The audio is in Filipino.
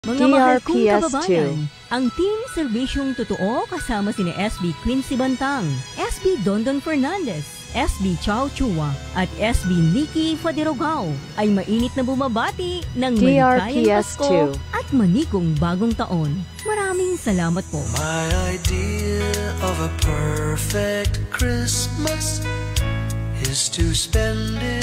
Mga mahal kong DRPS2. kababayan, ang Team Serbisyong Totoo kasama sina SB Quincy Bantang, SB Dondon Fernandez, SB Chow Chua at SB Nikki Faderogao ay mainit na bumabati ng maligayang Pasko at manikong bagong taon. Maraming salamat po. My idea of a perfect Christmas is to spend it